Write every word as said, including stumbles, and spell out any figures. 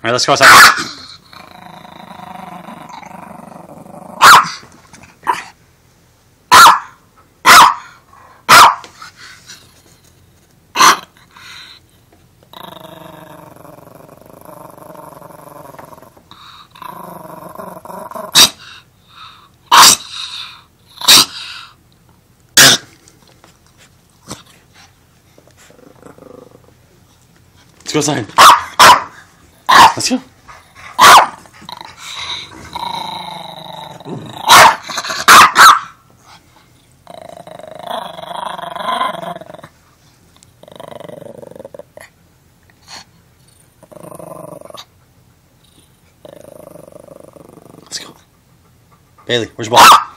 Alright, let's go outside. Let's go outside. Let's go. Let's go. Bailey, where's your ball?